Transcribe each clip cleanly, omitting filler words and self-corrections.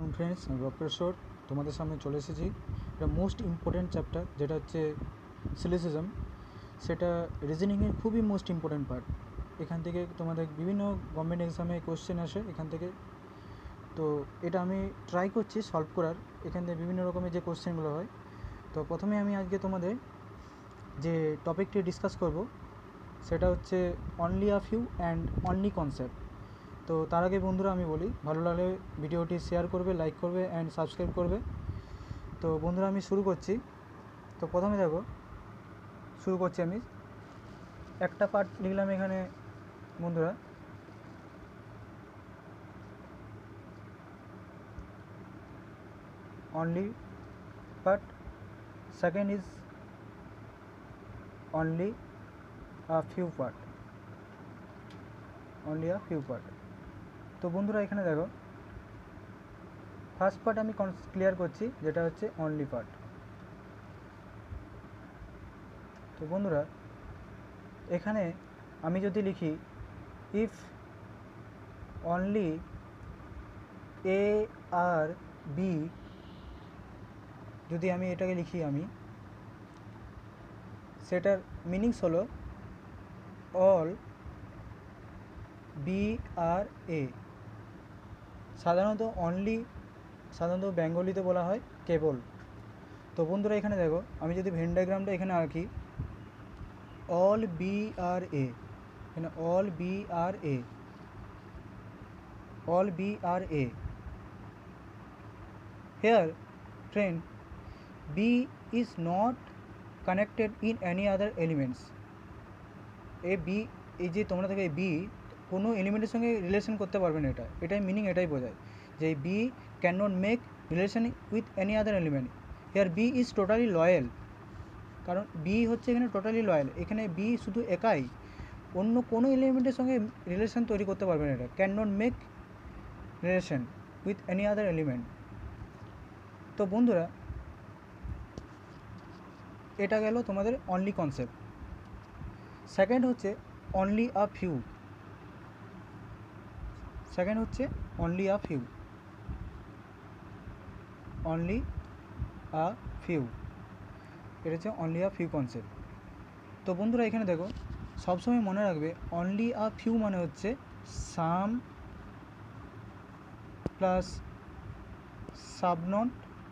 আসসালামু ফ্রেন্ডস, আমি বক্রেশ্বর তোমাদের সামনে চলে এসেছি। এটা মোস্ট ইম্পর্ট্যান্ট চ্যাপ্টার যেটা হচ্ছে সিলিসিজম। সেটা রিজনিংয়ের খুবই মোস্ট ইম্পর্ট্যান্ট পার্ট। এখান থেকে তোমাদের বিভিন্ন গভর্নমেন্ট এক্সামে কোশ্চেন আসে এখান থেকে। তো এটা আমি ট্রাই করছি সলভ করার, এখান থেকে বিভিন্ন রকমের যে কোশ্চেনগুলো হয়। তো প্রথমে আমি আজকে তোমাদের যে টপিকটি ডিসকাস করব সেটা হচ্ছে only a few and only concept. তো তার আগে বন্ধুরা আমি বলি, ভালো লাগলে ভিডিওটি শেয়ার করবে, লাইক করবে অ্যান্ড সাবস্ক্রাইব করবে। তো বন্ধুরা আমি শুরু করছি। তো প্রথমে দেখো, শুরু করছি আমি একটা পার্ট লিখলাম এখানে বন্ধুরা, only part. Second is only a few part, only a few part. তো বন্ধুরা এখানে দেখো, ফার্স্ট পার্ট আমি ক্লিয়ার করছি, যেটা হচ্ছে অনলি পার্ট। তো বন্ধুরা এখানে আমি যদি লিখি if only A are B, যদি আমি এটাকে লিখি, আমি সেটার মিনিংস হলো অল বি আর এ। সাধারণত অনলি সাধারণত বেঙ্গলিতে বলা হয় কেবল। তো বন্ধুরা এখানে দেখো, আমি যদি ভেন ডায়াগ্রামটা এখানে আঁকি, অল বি আর এ, এখানে all B are A, all B are A. Here friend, B is not connected in any other elements. A B, এই যে তোমরা থেকে বি কোনো এলিমেন্টের সঙ্গে রিলেশন করতে পারবে না, এটাই মিনিং, এটাই বোঝায় যে B can not make relation with any other element. Here B is totally loyal, কারণ বি হচ্ছে এখানে টোটালি লয়াল। এখানে বি শুধু একাই, অন্য কোনো এলিমেন্টের সঙ্গে রিলেশন তৈরি করতে পারবে না। এটা can not make relation with any other element. তো বন্ধুরা এটা গেল তোমাদের অনলি কনসেপ্ট। সেকেন্ড হচ্ছে অনলি আ ফিউ। সেকেন্ড হচ্ছে only a few, only a few, এটা হচ্ছে অনলি আ ফিউ কনসেপ্ট। তো বন্ধুরা এখানে দেখো, সবসময় মনে রাখবে অনলি আ ফিউ মানে হচ্ছে সাম প্লাস সাবনট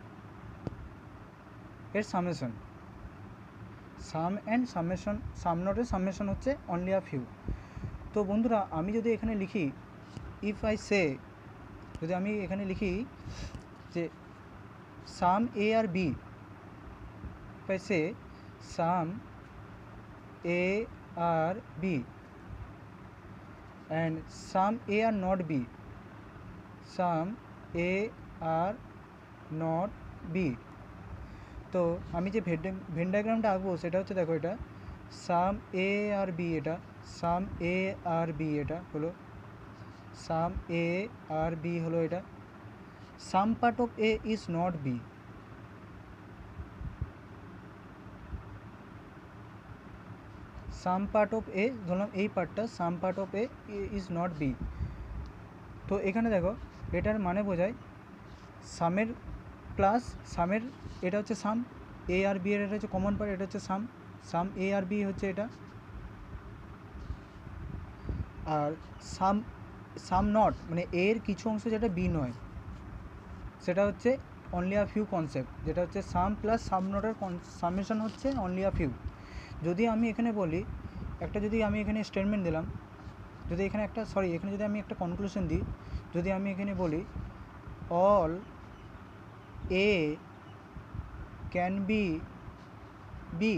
এর সামেশন। সাম অ্যান্ড সামেশন, সামনটের সামেশন হচ্ছে অনলি আ ফিউ। তো বন্ধুরা আমি যদি এখানে লিখি ইফ আই সে, যদি আমি এখানে লিখি যে some A are B, if I say some A are B and some a are not b, some a are not b। তো আমি যে ভেন ডায়াগ্রামটা আঁকবো সেটা হচ্ছে, দেখো এটা সাম এ আর বি, এটা সাম এ আর বি, এটা হলো সাম এ আর বি হলো এটা। Some part of A is not B, some part of A ধরলাম এই পার্টটা, some part of A is not B. তো এখানে দেখো এটার মানে বোঝায় সামের প্লাস সামের, এটা হচ্ছে সাম এ আর বি এর, এটা হচ্ছে কমন পার্ট, এটা হচ্ছে সাম, সাম এ আর বি হচ্ছে এটা। আর সাম সাম নট মানে এর কিছু অংশ যেটা বি নয়, সেটা হচ্ছে অনলি আ ফিউ কনসেপ্ট, যেটা হচ্ছে সাম প্লাস সাম নটের সামেশন হচ্ছে অনলি আ ফিউ। যদি আমি এখানে বলি একটা, যদি আমি এখানে স্টেটমেন্ট দিলাম, যদি এখানে একটা এখানে যদি আমি একটা কনক্লুশন দিই, যদি আমি এখানে বলি all A can be B,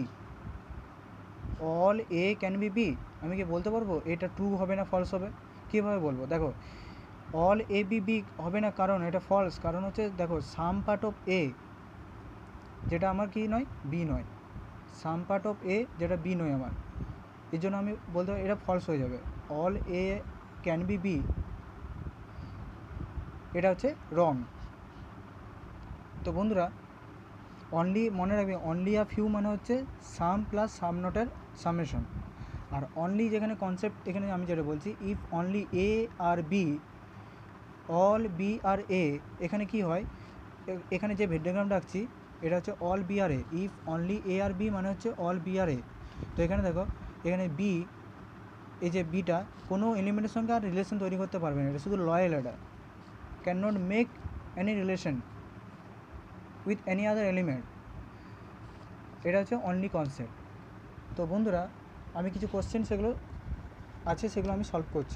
all A can be B, আমি কি বলতে পারবো এটা ট্রু হবে না ফলস হবে? কীভাবে বলবো? দেখো অল এ বি বি হবে না, কারণ এটা ফলস। কারণ হচ্ছে দেখো সাম পার্ট অফ এ যেটা আমার কি নয়, বি নয়, সাম পার্ট অফ এ যেটা বি নয় আমার, এই জন্য আমি বলতে পারি এটা ফলস হয়ে যাবে। All A can be B, এটা হচ্ছে রং। তো বন্ধুরা অনলি মনে রাখবে, অনলি আ ফিউ মানে হচ্ছে সাম প্লাস সাম নটের সামেশন। আর অনলি যেখানে কনসেপ্ট, এখানে আমি যেটা বলছি if only A are B all B are A, এখানে কি হয়, এখানে যে ভেন ডায়াগ্রামটা আঁকছি এটা হচ্ছে all B are A, if only A are B মানে হচ্ছে অল বি আর এ। তো এখানে দেখো এখানে বি, এই যে বিটা কোনো এলিমেন্টের সঙ্গে আর রিলেশন তৈরি করতে পারবে না, এটা শুধু লয়াল, এটা can not make any relation with any other element, এটা হচ্ছে অনলি কনসেপ্ট। তো বন্ধুরা আমি কিছু কোশ্চেন সেগুলো আছে সেগুলো আমি সলভ করছি।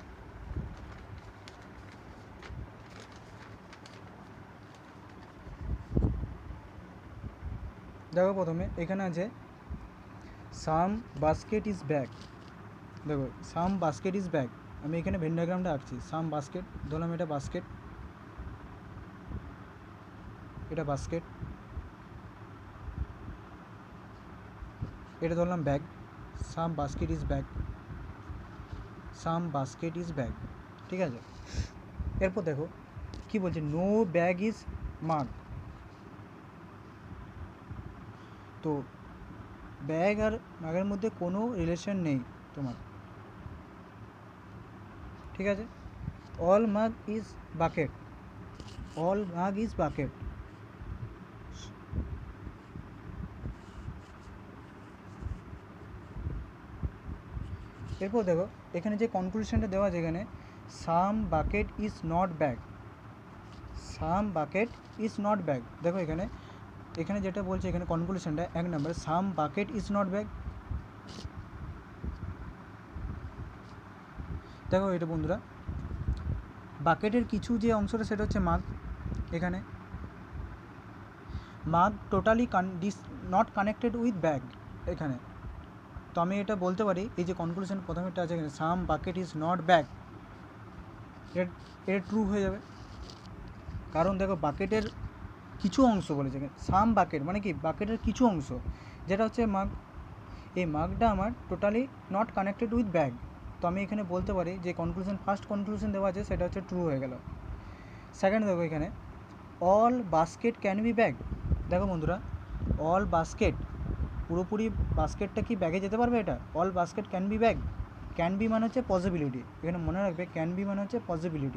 দেখো প্রথমে এখানে আছে সাম বাস্কেট ইজ ব্যাগ, দেখো সাম বাস্কেট ইজ ব্যাগ, আমি এখানে ভেন ডায়াগ্রামটা আঁকছি। সাম বাস্কেট ধরলাম, এটা বাস্কেট, এটা বাস্কেট, এটা ধরলাম bag, some basket is bag, some basket is bag, ঠিক আছে। এরপর দেখো কি বলছে, নো ব্যাগ ইজ মাগ, তো ব্যাগ আর মাগের মধ্যে কোনো রিলেশন নেই তোমার, ঠিক আছে। All mug is bucket, all mug is bucket, এরপর দেখো এখানে যে কনক্লুশনটা দেওয়া আছে, এখানে some bucket is not bag, some bucket is not bag, দেখো এখানে এখানে যেটা বলছে এখানে কনক্লুশনটা 1 number, some bucket is not bag. দেখো এটা বন্ধুরা বাকেটের কিছু যে অংশটা সেটা হচ্ছে মাগ, এখানে mug totally not connected with bag এখানে। তো আমি এটা বলতে পারি, এই যে কনক্লুশন প্রথমেরটা আছে এখানে some bucket is not bag, এটা ট্রু হয়ে যাবে, কারণ দেখো বাকেটের কিছু অংশ বলেছে, সাম বাকেট মানে কি বাকেটের কিছু অংশ, যেটা হচ্ছে মাগ, এই মাগটা আমার totally not connected with bag. তো আমি এখানে বলতে পারি যে কনক্লুশন, ফার্স্ট কনক্লুশন দেওয়া আছে সেটা হচ্ছে ট্রু হয়ে গেল। সেকেন্ড দেখো এখানে all basket can be bag, দেখো বন্ধুরা অল বাস্কেট, পুরোপুরি বাস্কেটটা কি ব্যাগে যেতে পারবে, এটা all basket can be bag, can be মানে হচ্ছে পসিবিলিটি, এখানে মনে রাখবে ক্যান বি মানে হচ্ছে পসিবিলিটি,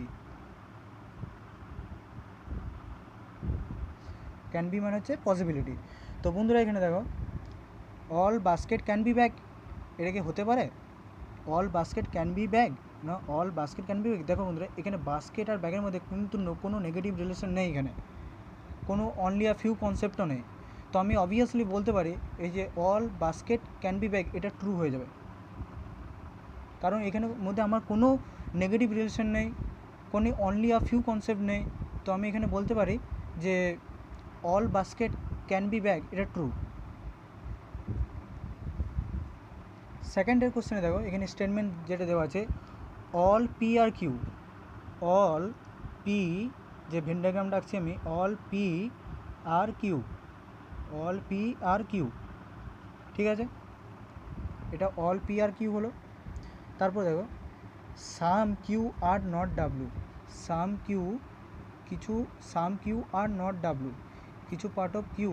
ক্যান বি মানে হচ্ছে পসিবিলিটি। তো বন্ধুরা এখানে দেখো all basket can be bag, এটা কি হতে পারে, all basket can be bag না, all basket can be bag. দেখো বন্ধুরা এখানে বাস্কেট আর ব্যাগের মধ্যে কিন্তু কোনো নেগেটিভ রিলেশন নেই, এখানে কোনো অনলি আ ফিউ কনসেপ্টও নেই। তো আমি অবভিয়াসলি বলতে পারি এই যে all basket can be bag এটা ট্রু হয়ে যাবে, কারণ এখানের মধ্যে আমার কোনো নেগেটিভ রিলেশন নেই, কোনো অনলি আ ফিউ কনসেপ্ট নেই। তো আমি এখানে বলতে পারি যে all basket can be bag এটা ট্রু। সেকেন্ডের কোশ্চেনে দেখো এখানে স্টেটমেন্ট যেটা দেওয়া আছে all P are Q, all P, যে ভেন ডায়াগ্রামটা আঁকছি আমি, all P are Q, all P are Q, ঠিক আছে, এটা অল পি আর কিউ হলো। তারপর দেখো some Q are not W, some Q, কিছু some Q are not W, কিছু পার্ট অফ কিউ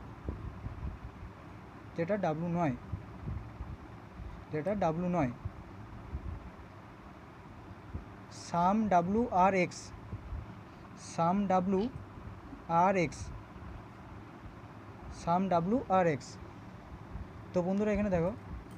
যেটা ডাব্লু নয়, যেটা ডাব্লু নয়। Some W are X, some W are X, some W are X. তো বন্ধুরা এখানে দেখো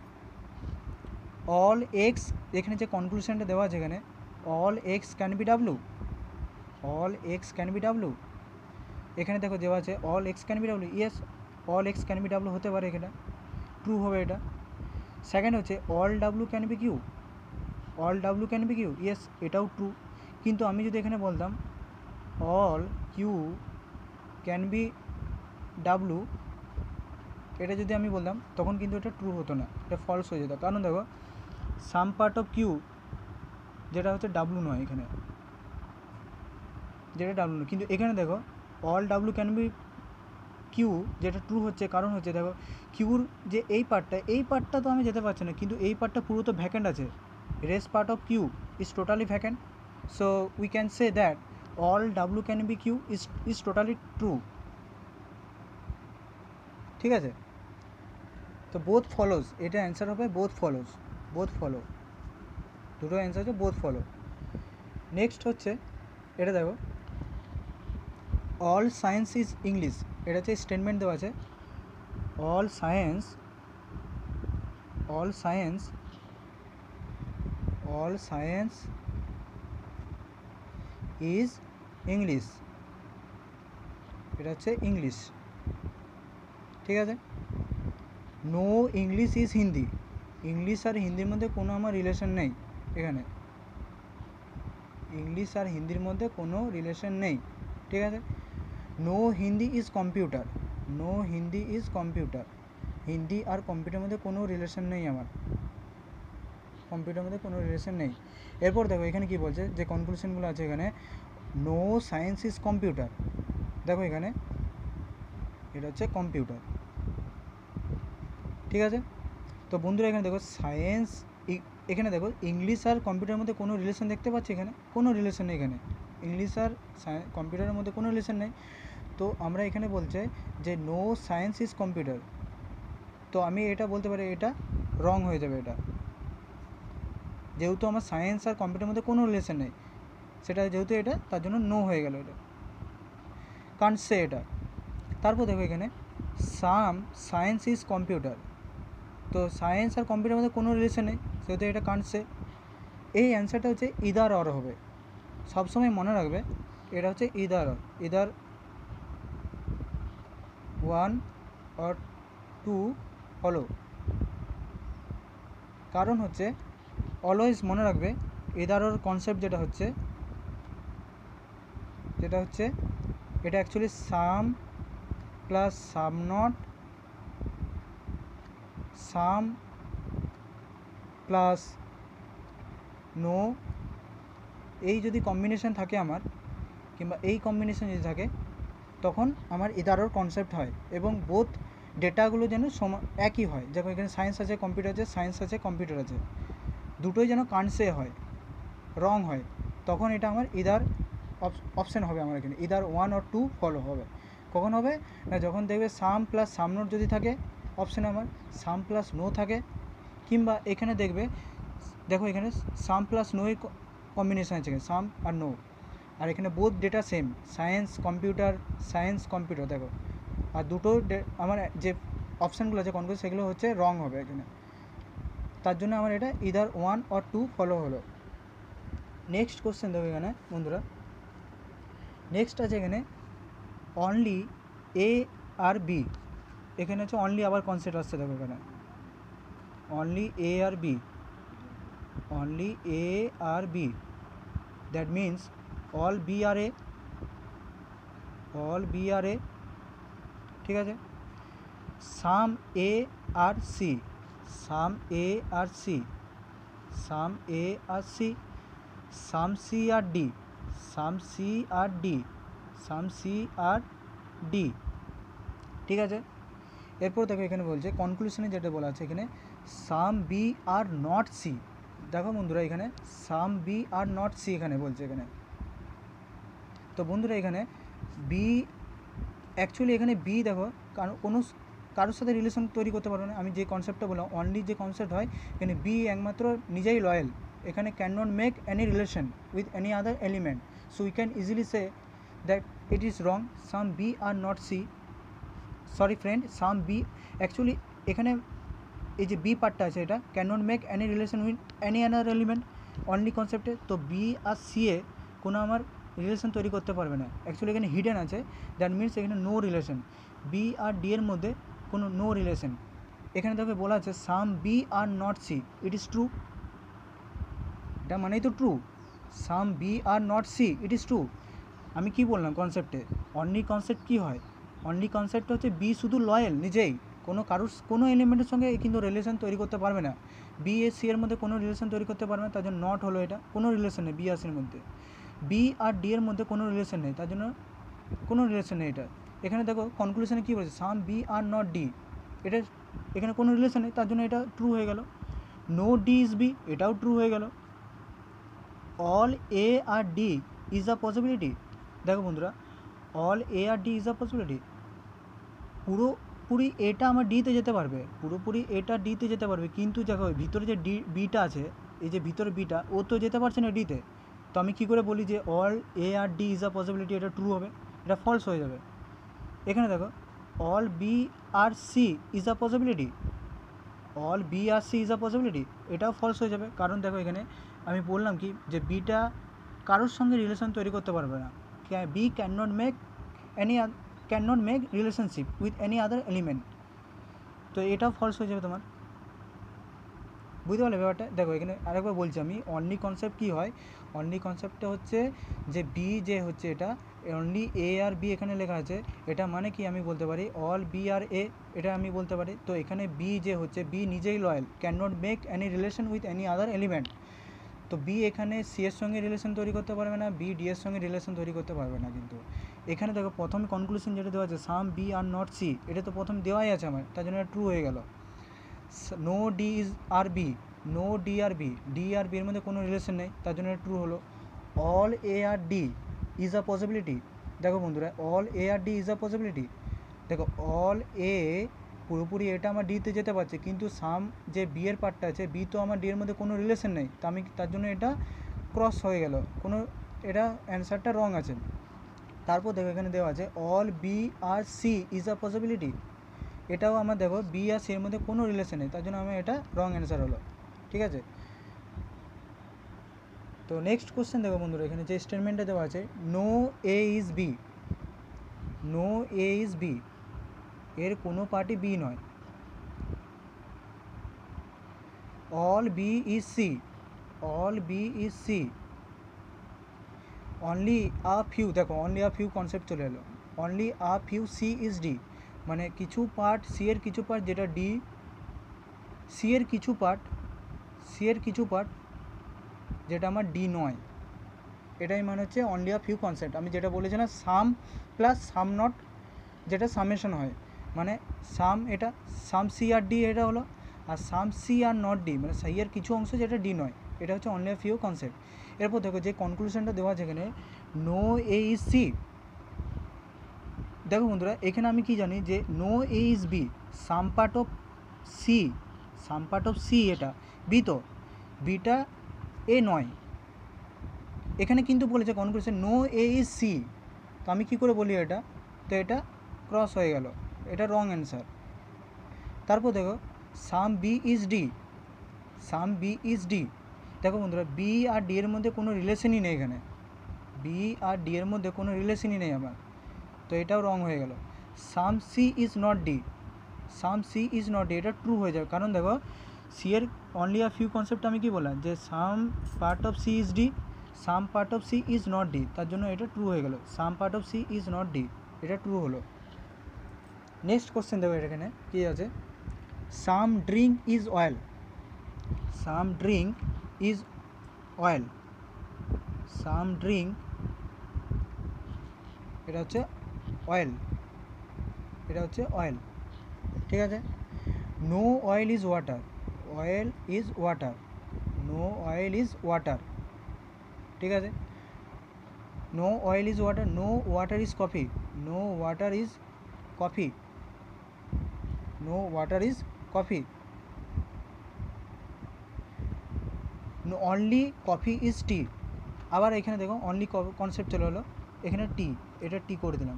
অল এক্স, এখানে যে কনক্লুশনটা দেওয়া আছে এখানে all X can be W, all X can be W, এখানে দেখো দেওয়া আছে all X can be W, yes all X can be W হতে পারে, এখানে ট্রু হবে এটা। সেকেন্ড হচ্ছে all W can be Q, all W can be Q, yes এটাও ট্রু। কিন্তু আমি যদি এখানে বলতাম all Q can be W, এটা যদি আমি বলতাম তখন কিন্তু এটা ট্রু হতো না, এটা ফলস হয়ে যেত, কারণ দেখো সাম পার্ট অফ কিউ যেটা হচ্ছে ডাব্লু নয়, এখানে যেটা ডাব্লু নয়, কিন্তু এখানে দেখো all W can be Q যেটা ট্রু হচ্ছে, কারণ হচ্ছে দেখো কিউর যে এই পার্টটা তো আমি যেতে পারছি না, কিন্তু এই পার্টটা পুরো তো ভ্যাকেন্ট আছে, rest part of Q is totally vacant, so we can say that all W can be Q is totally true, ঠিক আছে। তো বোথ ফলোজ, এটা অ্যান্সার হবে বোথ ফলোজ, বোথ ফলো, দুটো অ্যান্সার হচ্ছে বোথ ফলো। নেক্সট হচ্ছে এটা দেখো অল সায়েন্স ইজ ইংলিশ, এটা হচ্ছে স্টেটমেন্ট দেওয়া আছে অল সায়েন্স ইজ ইংলিশ, এটা হচ্ছে ইংলিশ, ঠিক আছে। No English is Hindi, English আর হিন্দির মধ্যে কোনো আমার রিলেশন নেই, এখানে ইংলিশ আর হিন্দির মধ্যে কোনো রিলেশন নেই, ঠিক আছে। No Hindi is computer, no Hindi is computer, Hindi আর কম্পিউটারের মধ্যে কোনো রিলেশন নেই আমার, কম্পিউটারের মধ্যে কোনো রিলেশন নেই। এরপর দেখো এখানে কি বলছে, যে কনক্লুশনগুলো আছে এখানে, নো সায়েন্স ইজ কম্পিউটার, দেখো এখানে এটা হচ্ছে কম্পিউটার, ঠিক আছে। তো বন্ধুরা এখানে দেখো সায়েন্স, এখানে দেখো ইংলিশ আর কম্পিউটারের মধ্যে কোনো রিলেশন দেখতে পাচ্ছি, এখানে কোনো রিলেশন নেই, এখানে ইংলিশ আর কম্পিউটারের মধ্যে কোনো রিলেশন নেই। তো আমরা এখানে বলছে যে নো সায়েন্স ইজ কম্পিউটার, তো আমি এটা বলতে পারি এটা রং হয়ে যাবে, এটা যেহেতু আমার সায়েন্স আর কম্পিউটারের মধ্যে কোনো রিলেশন নেই, সেটা যেহেতু এটা তার জন্য নো হয়ে গেল, এটা কান্ট সে এটা। তারপর দেখো এখানে সায়েন্স ইজ কম্পিউটার, তো সায়েন্স আর কম্পিউটারের মধ্যে কোনো রিলেশন নেই, সেহেতু এটা কান্ট সে। এই অ্যান্সারটা হচ্ছে ইদার অর হবে, সবসময় মনে রাখবে এটা হচ্ছে ইদার অর, ইদার 1 or 2 হলো, কারণ হচ্ছে অলওয়েজ মনে রাখবে ইদার অর কনসেপ্ট যেটা হচ্ছে এটা actually some plus some not, some plus no, এই যদি কম্বিনেশন থাকে আমার, কিংবা এই কম্বিনেশন যদি থাকে, তখন আমার ইদারর কনসেপ্ট হয় এবং বোথ ডেটাগুলো যেন একই হয়, যেমন এখানে সায়েন্স আছে কম্পিউটার আছে, সায়েন্স আছে কম্পিউটার আছে, দুটোই যেন কানসে হয়, রং হয়, তখন এটা আমার ইদার অপশান হবে, আমার এখানে ইদার 1 or 2 ফলো হবে। কখন হবে না, যখন দেখবে সাম প্লাস সাম নোট যদি থাকে অপশানে আমার সাম প্লাস নো থাকে, কিংবা এখানে দেখবে দেখো এখানে সাম প্লাস নো এর কম্বিনেশান আছে, এখানে সাম আর নো, আর এখানে both data same, science computer দেখো, আর দুটো আমার যে অপশানগুলো আছে কনফিউজ সেগুলো হচ্ছে রং হবে এখানে, তার জন্য আমার এটা ইদার 1 or 2 ফলো হলো। নেক্সট কোশ্চেন দেখো এখানে বন্ধুরা, নেক্সট আছে এখানে অনলি এ আর বি, এখানে হচ্ছে অনলি আবার কনসেপ্ট আসছে, দেখো এখানে only A are B, only A are B, that means all B are A, ঠিক আছে। Some A are C, some A are C, some A are C, some C are D, some C are D, some C are D, ঠিক আছে। এরপর দেখো এখানে বলছে কনক্লুশনে যেটা বলা আছে এখানে some B are not C, দেখো বন্ধুরা এখানে some B are not C এখানে বলছে এখানে, তো বন্ধুরা এখানে বি অ্যাকচুয়ালি এখানে বি দেখো কারোর সাথে রিলেশন তৈরি করতে পারবে না, আমি যে কনসেপ্টটা বললাম অনলি যে কনসেপ্ট হয় এখানে বি একমাত্র নিজেই লয়াল, এখানে can not make any relation with any other element, so we can easily say that it is wrong, some B are not C, sorry friend, some B actually এখানে এই যে B পার্টটা আছে এটা can not make any relation with any other element only কনসেপ্টে, তো B are C এ কোনো আমার রিলেশন তৈরি করতে পারবে না, অ্যাকচুয়ালি এখানে হিডেন আছে, দ্যাট মিনস এখানে নো রিলেশন, বি আর ডি এর মধ্যে কোনো নো রিলেশন, এখানে তবে বলা আছে some B are not C, it is true, এটা মানেই তো true, some B are not C it is true. আমি কি বললাম কনসেপ্টে, অনলি কনসেপ্ট কী হয়, অনলি কনসেপ্ট হচ্ছে বি শুধু লয়াল নিজেই, কোনো এলিমেন্টের সঙ্গে কিন্তু রিলেশন তৈরি করতে পারবে না, বি এ সি এর মধ্যে কোনো রিলেশন তৈরি করতে পারবে না, তার জন্য নট হলো, এটা কোনো রিলেশন নেই বি আর সির মধ্যে, বি আর ডি এর মধ্যে কোনো রিলেশন নেই, তার জন্য কোনো রিলেশন নেই এটা। এখানে দেখো কনক্লুশনে কী বলছে, some B are not D, এটা এখানে কোনো রিলেশন নেই, তার জন্য এটা ট্রু হয়ে গেল। নো ডি ইজ বি, এটাও ট্রু হয়ে গেল। All A are D is a possibility, দেখো বন্ধুরা all A are D is a possibility, পুরোপুরি এটা আমার ডিতে যেতে পারবে, পুরোপুরি এটা ডিতে যেতে পারবে, কিন্তু দেখো ভিতরে যে বিটা আছে, এই যে ভিতরে বিটা ও তো যেতে পারছে না ডিতে, তো আমি কী করে বলি যে all A are D is a possibility, এটা ট্রু হবে, এটা ফলস হয়ে যাবে। এখানে দেখো all B are C is a possibility, all B are C is a possibility, এটাও ফলস হয়ে যাবে। কারণ দেখো এখানে আমি বললাম কি যে বিটা কারোর সঙ্গে রিলেশন তৈরি করতে পারবে না, B can not make relationship with any other element, তো এটাও ফলস হয়ে যাবে তোমার। বুঝতে পারলে ব্যাপারটা? দেখো এখানে আরেকবার বলছি আমি, অনলি কনসেপ্ট কী হয়, অনলি কনসেপ্টটা হচ্ছে যে বি যে হচ্ছে এটা অনলি এ আর বি এখানে লেখা আছে, এটা মানে কি আমি বলতে পারি অল বি আর এ, এটা আমি বলতে পারি। তো এখানে বি যে হচ্ছে বি নিজেই loyal, can not make any relation with any other element, তো বি এখানে সি এর সঙ্গে রিলেশন তৈরি করতে পারবে না, বি ডি এর সঙ্গে রিলেশন তৈরি করতে পারবে না। কিন্তু এখানে দেখো প্রথম কনক্লুশন যেটা দেওয়া আছে some B are not C, এটা তো প্রথম দেওয়াই আছে আমার, তার জন্য এটা ট্রু হয়ে গেল। No D is are B, no D R B, D R B এর মধ্যে কোনো রিলেশন নেই, তার জন্য ট্রু হলো। All A are D is a possibility, দেখো বন্ধুরা all A are D is a possibility, দেখো অল এ পুরোপুরি এটা আমার ডিতে যেতে পারছে, কিন্তু সাম যে বি এর পার্টটা আছে, বি তো আমার ডি এর মধ্যে কোনো রিলেশন নেই, তা আমি তার জন্য এটা ক্রস হয়ে গেল, কোনো এটা অ্যান্সারটা রং আছে। তারপর দেখো এখানে দেওয়া আছে all B are C is a possibility, এটাও আমার দেখো বি আর সি এর মধ্যে কোনো রিলেশন নেই, তার জন্য আমার এটা রং অ্যান্সার হলো। ঠিক আছে, তো নেক্সট কোশ্চেন দেখো বন্ধুরা, এখানে যে স্টেটমেন্টটা দেওয়া আছে no A is B, no A is B, এর কোনো পার্টি বি নয়। All B is C, all B is C, only a few, দেখো অনলি আ ফিউ কনসেপ্ট চলে এলো, only a few C is D, মানে কিছু পার্ট সি এর কিছু পার্ট যেটা ডি, সি এর কিছু পার্ট, সি এর কিছু পার্ট যেটা আমার ডি নয়, এটাই মানে হচ্ছে অনলি আ ফিউ কনসেপ্ট। আমি যেটা বলেছিলাম সাম প্লাস সাম নট, যেটা সামেশন হয়, মানে সাম এটা সাম সি আর ডি এটা হলো, আর some C are not D মানে সি এর কিছু অংশ যেটা ডি নয়, এটা হচ্ছে অনলি আ ফিউ কনসেপ্ট। এরপর দেখো যে কনক্লুশনটা দেওয়া আছে এখানে নো এ ইজ সি, দেখো বন্ধুরা এখানে আমি কি জানি যে no A is B, some part of C, some part of C এটা বি, তো বিটা এ নয়, এখানে কিন্তু বলেছে conclusion no A is C, তো আমি কী করে বলি এটা, তো এটা ক্রস হয়ে গেল, এটা রং অ্যান্সার। তারপর দেখো some B is D, some B is D, দেখো বন্ধুরা বি আর ডি এর মধ্যে কোনো রিলেশনই নেই, এখানে বি আর ডি এর মধ্যে কোনো রিলেশনই নেই আমার, তো এটাও রং হয়ে গেল। Some C is not D, some C is not D, এটা ট্রু হয়ে যাবে, কারণ দেখো সি এর অনলি আ ফিউ কনসেপ্ট আমি কি বললাম যে some part of C is D, some part of C is not D, তার জন্য এটা ট্রু হয়ে গেল, some part of C is not D, এটা ট্রু হলো। নেক্সট কোশ্চেন দেখো এখানে কী আছে, some drink is oil, some drink is oil, some drink এটা হচ্ছে অয়েল, এটা হচ্ছে অয়েল। ঠিক আছে, no oil is water, oil is water, no oil is water. ঠিক আছে, no oil is water, no water is coffee, no water is coffee, no water is coffee, no only coffee is tea, আবার এখানে দেখো only concept চলে হলো, এখানে টি, এটা টি করে দিলাম,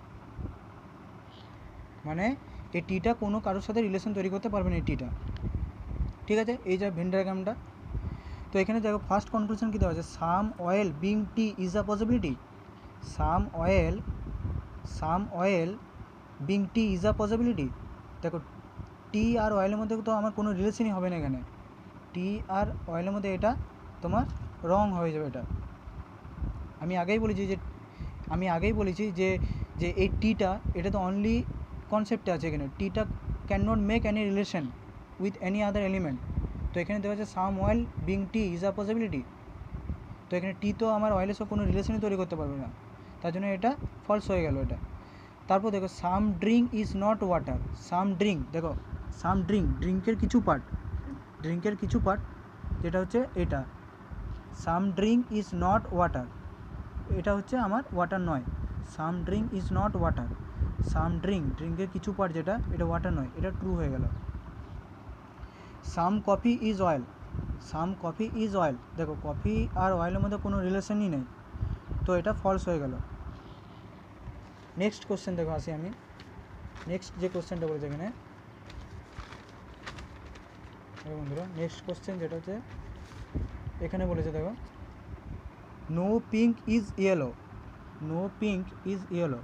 মানে এই টিটা কোনো কারোর সাথে রিলেশন তৈরি করতে পারবে না এই টিটা। ঠিক আছে, এই যা ভেন ডায়াগ্রামটা, তো এখানে দেখো ফার্স্ট কনক্লুশন কী দেওয়া আছে, some oil being tea is a possibility, some oil being tea is a possibility, দেখো টি আর অয়েলের মধ্যে তো আমার কোনো রিলেশনই হবে না, এখানে টি আর অয়েলের মধ্যে এটা তোমার রং হয়ে যাবে। এটা আমি আগেই বলেছি যে যে এই টিটা এটা তো অনলি কনসেপ্টে আছে, এখানে টিটা can not make any relation with any other element, তো এখানে দেওয়া আছে some oil being tea is a possibility, তো এখানে টি তো আমার অয়েলের সাথে কোনো রিলেশনই তৈরি করতে পারবে না, তার জন্য এটা ফলস হয়ে গেল এটা। তারপর দেখো some drink is not water, some drink, দেখো সাম ড্রিঙ্কের কিছু পার্ট যেটা হচ্ছে এটা, some drink is not water, এটা হচ্ছে আমার ওয়াটার নয়, some drink is not water, some ড্রিঙ্কের কিছু পার্ট যেটা এটা ওয়াটার নয়, এটা ট্রু হয়ে গেল। Some coffee is oil, some coffee is oil, দেখো কফি আর অয়েলের মধ্যে কোনো রিলেশনই নেই, তো এটা ফলস হয়ে গেল। নেক্সট কোশ্চেন দেখো আসি আমি, নেক্সট যে কোশ্চেনটা বলেছে এখানে দেখো বন্ধুরা, নেক্সট কোশ্চেন যেটা হচ্ছে এখানে বলেছে দেখো, no pink is yellow, no pink is yellow,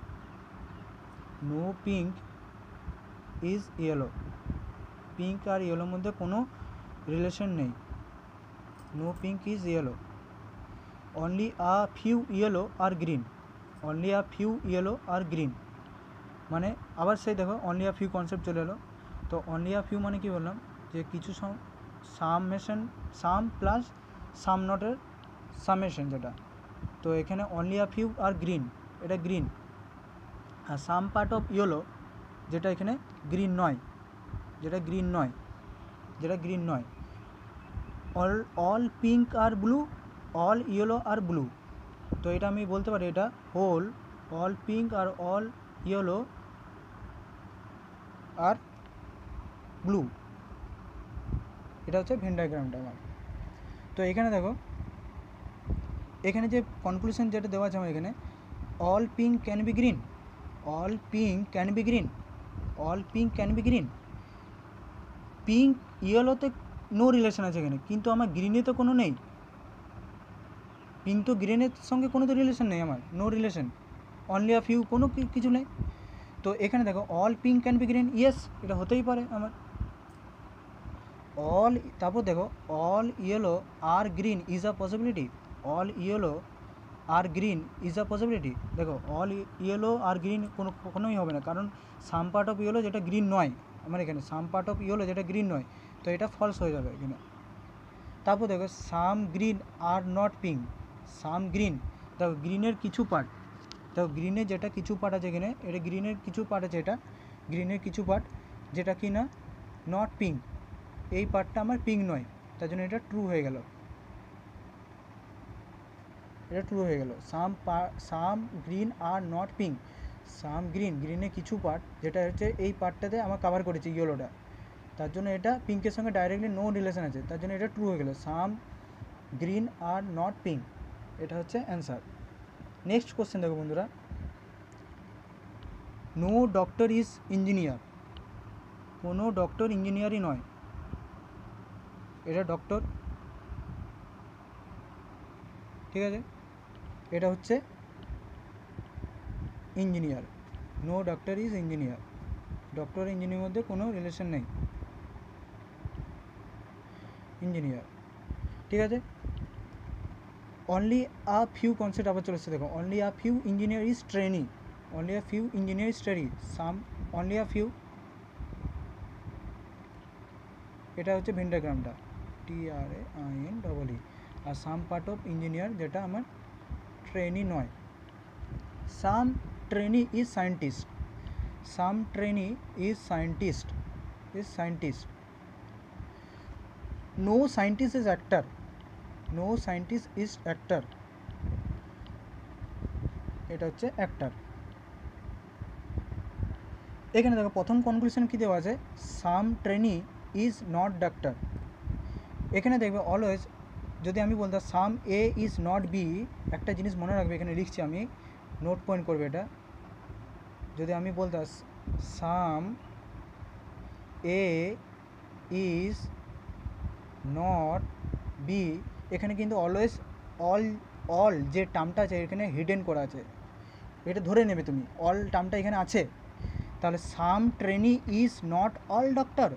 no pink is yellow, pink আর ইয়েলোর মধ্যে কোনো রিলেশন নেই, no pink is yellow, only a few yellow are green, only a few yellow are green, মানে আবার সেই দেখো অনলি আ ফিউ কনসেপ্ট চলে এলো। তো অনলি আ ফিউ মানে কি বললাম, যে কিছু সামেশন, সাম প্লাস সাম নটের সামেশন যেটা, তো এখানে only a few are green, এটা গ্রিন, আর সাম পার্ট অফ ইয়েলো যেটা এখানে গ্রিন নয়, যেটা গ্রিন নয়, যেটা গ্রিন নয়, all pink are blue, all yellow are blue, তো এটা আমি বলতে পারি এটা হোল অল পিঙ্ক আর অল ইয়েলো আর ব্লু, এটা হচ্ছে ভেন ডায়াগ্রামটা আমার। তো এখানে দেখো, এখানে যে কনক্লুশন যেটা দেওয়া আছে আমার এখানে, all pink can be green, all pink can be green, all pink can be green, pink ইয়েলোতে নো রিলেশন আছে এখানে, কিন্তু আমার গ্রিনে তো কোনো নেই, পিঙ্ক তো গ্রিনের সঙ্গে কোনো তো রিলেশন নেই আমার, no relation, only a few, কোনো কিছু নেই। তো এখানে দেখো all pink can be green, yes এটা হতেই পারে আমার, অল, তারপর দেখো all yellow are green is a possibility, all yellow are green is a possibility, দেখো অল ইয়েলো আর গ্রিন কোনোই হবে না, কারণ সাম পার্ট অফ ইয়েলো যেটা গ্রিন নয় আমার এখানে, সাম পার্ট অফ ইয়েলো যেটা গ্রিন নয়, তো এটা ফলস হয়ে যাবে এখানে। তারপর দেখো some green are not pink, some green, দেখো গ্রিনের কিছু পার্ট, দেখো গ্রিনের যেটা কিছু পার্ট আছে এখানে, এটা গ্রিনের কিছু পার্ট আছে, এটা গ্রিনের কিছু পার্ট যেটা কি না নট পিঙ্ক, এই পার্টটা আমার পিঙ্ক নয়, তার জন্য এটা ট্রু হয়ে গেল, এটা ট্রু হয়ে গেল। Some green are not pink, some green, গ্রিনের কিছু পার্ট যেটা হচ্ছে এই পার্টটাতে আমার কভার করেছে ইয়েলোটা, তার জন্য এটা পিঙ্কের সঙ্গে ডাইরেক্টলি নো রিলেশন আছে, তার জন্য এটা ট্রু হয়ে গেল, some green are not pink, এটা হচ্ছে অ্যান্সার। নেক্সট কোশ্চেন দেখো বন্ধুরা, নো ডক্টর ইজ ইঞ্জিনিয়ার, কোনো ডক্টর ইঞ্জিনিয়ারই নয়, এটা ডক্টর, ঠিক আছে, এটা হচ্ছে engineer, no doctor is engineer, doctor engineer মধ্যে কোনো রিলেশন নেই, ইঞ্জিনিয়ার, ঠিক আছে। অনলি আ ফিউ কনসেপ্ট আবার চলে এসেছে দেখো, only a few engineer is trainee, only a few engineer is trainee, some, only a few, এটা হচ্ছে ভেন ডায়াগ্রামটা, TRAIN, আর সাম পার্ট অফ ইঞ্জিনিয়ার যেটা আমার ট্রেনি নয়, some trainee is scientist, some trainee is scientist, is scientist, no scientist is actor, no scientist is actor, এটা হচ্ছে actor. এখানে দেখো প্রথম কনক্লুশন কী দেওয়া আছে, some trainee is not doctor, এখানে দেখবে অলওয়েজ যদি আমি বলতাম some A is not B, একটা জিনিস মনে রাখবে, এখানে লিখছি আমি, নোট পয়েন্ট করবে এটা, যদি আমি বলতাম some A is not B, এখানে কিন্তু অলওয়েজ অল যে টার্মটা আছে এখানে হিডেন করা আছে, এটা ধরে নেবে তুমি, অল টার্মটা এখানে আছে, তাহলে some trainee is not all doctor,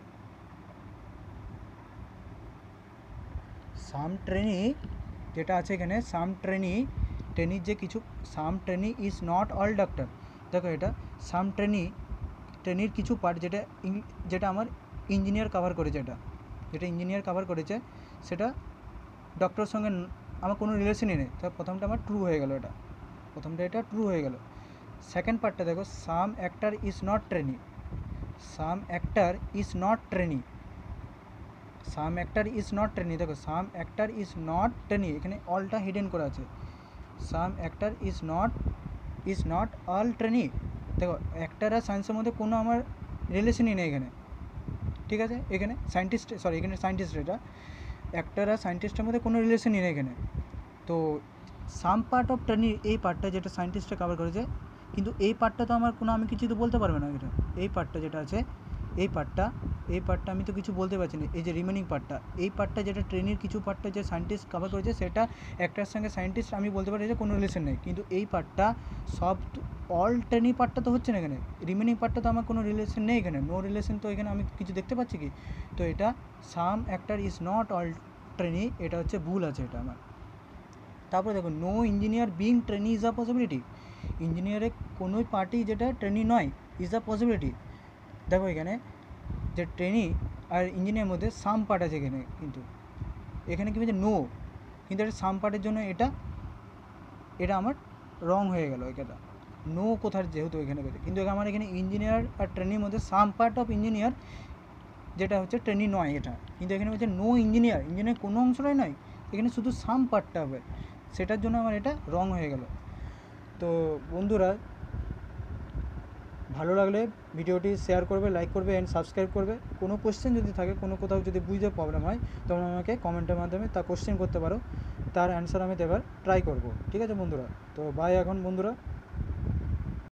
some trainee যেটা আছে এখানে, সাম ট্রেনির যে কিছু, some trainee is not all doctor, দেখো এটা সাম ট্রেনির কিছু পার্ট যেটা আমার ইঞ্জিনিয়ার কভার করেছে, যেটা ইঞ্জিনিয়ার কভার করেছে সেটা ডক্টরের সঙ্গে আমার কোনো রিলেশনই নেই, তো প্রথমটা আমার ট্রু হয়ে গেল, এটা প্রথমটা এটা ট্রু হয়ে গেল। সেকেন্ড পার্টটা দেখো, some actor is not trainee, some actor is not trainee, some actor is not trainee, দেখো some actor is not trainee, এখানে অলটা হিডেন করা আছে, some actor is not all trainee, দেখো অ্যাক্টর আর সায়েন্সের মধ্যে কোনো আমার রিলেশনই নেই এখানে, ঠিক আছে, এখানে সায়েন্টিস্ট এখানে সায়েন্টিস্ট, এটা অ্যাক্টর আর সায়েন্টিস্টের মধ্যে কোনো রিলেশনই নেই এখানে। তো সাম পার্ট অফ ট্রেনি, এই পার্টটা যেটা সায়েন্টিস্টটা কভার করেছে, কিন্তু এই পার্টটা তো আমার কোনো, আমি কিছু তো বলতে পারবে না এটা। এই পার্টটা যেটা আছে, এই পার্টটা আমি তো কিছু বলতে পারছি না। এই যে রিমেনিং পার্টটা, এই পার্টটা যেটা ট্রেনির কিছু পার্টটা যে সায়েন্টিস্ট কভার করেছে, সেটা একটার সঙ্গে সায়েন্টিস্ট আমি বলতে পারি যে কোনো রিলেশন নেই। কিন্তু এই পার্টটা সব, অল ট্রেনি পার্টটা তো হচ্ছে না এখানে, রিমেনিং পার্টটা তো আমার কোনো রিলেশন নেই এখানে, নো রিলেশন। তো এখানে আমি কিছু দেখতে পাচ্ছি কি? তো এটা some actor is not all trainee, এটা হচ্ছে ভুল আছে এটা আমার। তারপরে দেখো, no engineer being trainee is a possibility, ইঞ্জিনিয়ারে কোনো পার্টি যেটা ট্রেনি নয় ইজ আ পসিবিলিটি। দেখো এখানে যে ট্রেনি আর ইঞ্জিনিয়ারের মধ্যে সাম পার্ট আছে এখানে, কিন্তু এখানে কি বলছে নো, কিন্তু এটা সাম পার্টের জন্য এটা আমার রং হয়ে গেল। এটা নো কোথার যেহেতু এখানে গেছে, কিন্তু আমার এখানে ইঞ্জিনিয়ার আর ট্রেনির মধ্যে সাম পার্ট অফ ইঞ্জিনিয়ার যেটা হচ্ছে ট্রেনি নয় এটা, কিন্তু এখানে বলছে নো ইঞ্জিনিয়ার, ইঞ্জিনিয়ার কোনো অংশটাই নয়, এখানে শুধু সাম পার্টটা হবে, সেটার জন্য আমার এটা রং হয়ে গেল। তো বন্ধুরা, ভালো লাগলে ভিডিওটি শেয়ার করবে, লাইক করবে অ্যান্ড সাবস্ক্রাইব করবে। কোনো কোশ্চেন যদি থাকে, কোনো কোথাও যদি বুঝতে প্রবলেম হয়, তখন আমাকে কমেন্টের মাধ্যমে তা কোশ্চেন করতে পারো, তার অ্যান্সার আমি দেবার ট্রাই করব। ঠিক আছে বন্ধুরা, তো বাই এখন বন্ধুরা।